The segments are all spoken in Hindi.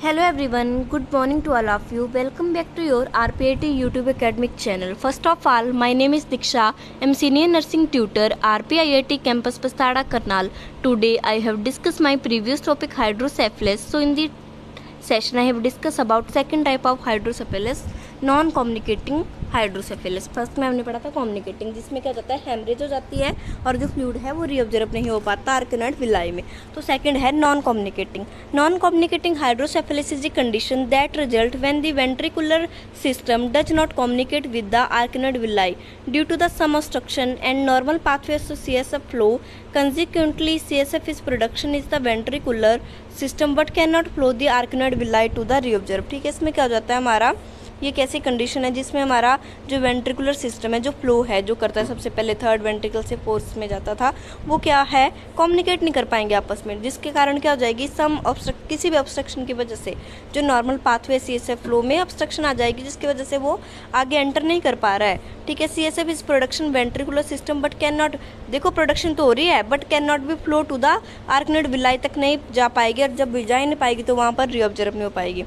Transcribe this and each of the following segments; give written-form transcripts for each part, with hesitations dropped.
Hello everyone, good morning to all of you. Welcome back to your RPIT YouTube academic channel. First of all, my name is Diksha. I'm senior nursing tutor RPIIT campus Pastada Karnal. Today I have discussed my previous topic hydrocephalus. So in the session I have discussed about second type of hydrocephalus, non communicating hydrocephalus. First में हमने पढ़ा था कम्युनिकेटिंग, जिसमें क्या जाता है हेमरेज हो जाती है और जो फ्लूइड है वो रीअब्जॉर्ब नहीं हो पाता आर्कनोइड विलाई में। तो सेकंड है non communicating. Non communicating hydrocephalus is the condition that result when the ventricular system does not communicate with the arachnoid villi due to the some obstruction and normal pathways to CSF flow. Consequently, CSF is production is the ventricular system but cannot flow the arachnoid villi to the reabsorb। ठीक है, इसमें क्या हो जाता है हमारा, ये कैसी कंडीशन है जिसमें हमारा जो वेंट्रिकुलर सिस्टम है, जो फ्लो है, जो करता है सबसे पहले थर्ड वेंट्रिकल से फोर्थ में जाता था, वो क्या है, कम्युनिकेट नहीं कर पाएंगे आपस में, जिसके कारण क्या हो जाएगी, किसी भी ऑब्स्ट्रक्शन की वजह से जो नॉर्मल पाथवे CSF फ्लो में ऑब्स्ट्रक्शन आ जाएगी, जिसकी वजह से वो आगे एंटर नहीं कर पा रहा है। ठीक है, CSF is production ventricular system but can not, देखो प्रोडक्शन तो हो रही है but can not be flow to the arachnoid villi तक नहीं जा पाएगी, और जब जा ही नहीं पाएगी तो वहाँ पर रीअब्जॉर्ब नहीं हो पाएगी।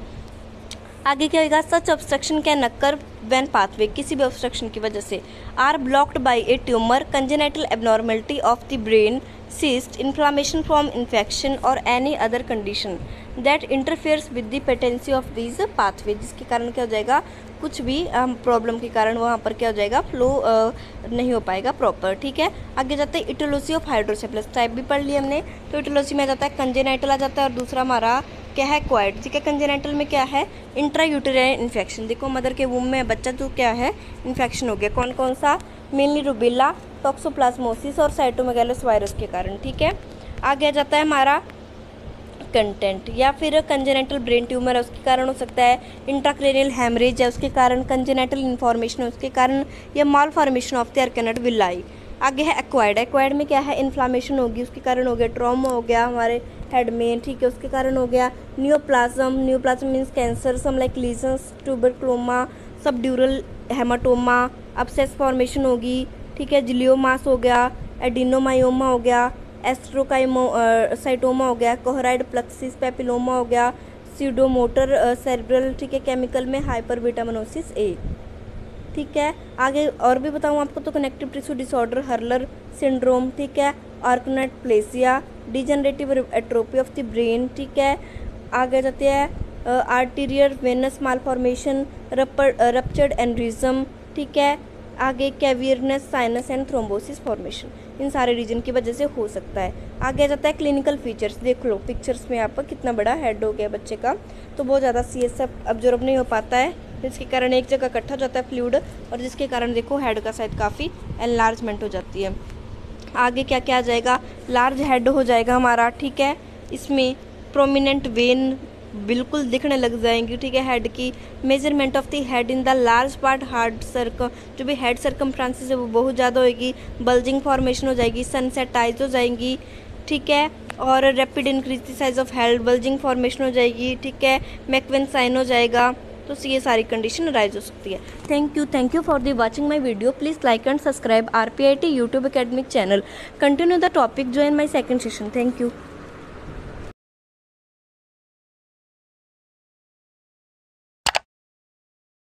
आगे क्या होगा, such obstruction can occur when pathway, किसी भी ऑब्स्ट्रक्शन की वजह से are blocked by a tumour, congenital abnormality of the brain, cyst, inflammation from infection or any other condition that interferes with the patency of these pathway, जिसके कारण क्या हो जाएगा, कुछ भी प्रॉब्लम के कारण वहाँ पर क्या हो जाएगा, फ्लो नहीं हो पाएगा प्रॉपर। ठीक है, आगे जाते हैं इटियोलॉजी ऑफ हाइड्रोसेफेलस। टाइप भी पढ़ लिया हमने, तो इटियोलॉजी में आ जाता है कंजेनाइटल आ जाता है, और दूसरा हमारा क्या है, क्वाइड। ठीक है, कंजेनाइटल में क्या है, इंट्रायूटेराइन इन्फेक्शन। देखो मदर के वूम में बच्चा जो क्या है, इन्फेक्शन हो गया, कौन कौन सा, मेनली रूबेला, टॉक्सोप्लाज्मोसिस और साइटोमेगालोस वायरस के कारण। ठीक है, आगे आ जाता है हमारा कंटेंट, या फिर कंजेनेटल ब्रेन ट्यूमर है उसके कारण हो सकता है, इंट्राक्रेनियल हैमरेज है उसके कारण, कंजेनेटल इन्फॉर्मेशन है उसके कारण, या malformation of the arachnoid villi. आगे है एक्वायर्ड। एक्वायर्ड में क्या है, इन्फ्लामेशन होगी उसके कारण हो गया, ट्रॉमा हो गया हमारे हेड में, ठीक है, उसके कारण हो गया neoplasm. Neoplasm means cancer, some like lesions, tuberculoma, subdural haematoma, abscess formation होगी। ठीक है, जिलियोमास हो गया, एडिनोमायोमा हो गया, एस्ट्रोकाइमोसाइटोमा हो गया, कोहराइड प्लक्सिस पेपिलोमा हो गया, सीडोमोटर सेरेब्रल, ठीक है, केमिकल में हाइपर विटामिनोसिस ए। ठीक है, आगे और भी बताऊँ आपको तो connective tissue disorder, Hurler syndrome, ठीक है, arachnoid plasia, degenerative atrophy of the brain. ठीक है, आगे जाते हैं arterial venous malformation, ruptured aneurysm. ठीक है, आगे cavernous, sinus and thrombosis formation, इन सारे रीजन की वजह से हो सकता है। आगे आ जाता है क्लिनिकल फीचर्स। देख लो पिक्चर्स में आप कितना बड़ा हेड हो गया बच्चे का, तो बहुत ज़्यादा CSF अब्जॉर्ब नहीं हो पाता है, जिसके कारण एक जगह इकट्ठा हो जाता है फ्लूइड, और जिसके कारण देखो हेड का साइज काफ़ी एनलार्जमेंट हो जाती है। आगे क्या क्या आ जाएगा, लार्ज हेड हो जाएगा हमारा। ठीक है, इसमें प्रोमिनेंट वेन बिल्कुल दिखने लग जाएंगी। ठीक है, हेड की measurement of the head in the large part, hard circum, जो भी हेड सर्कमफ्रेंसेस है वो बहुत ज़्यादा होगी, बल्जिंग फॉर्मेशन हो जाएगी, सनसेटाइज हो जाएंगी। ठीक है, और rapid increase the size of head, bulging formation हो जाएगी। ठीक है, मैकवेन साइन हो जाएगा, तो ये सारी कंडीशन राइज हो सकती है। Thank you for the watching my video. Please like and subscribe RPIT YouTube academic channel. Continue the topic, join my second session. Thank you.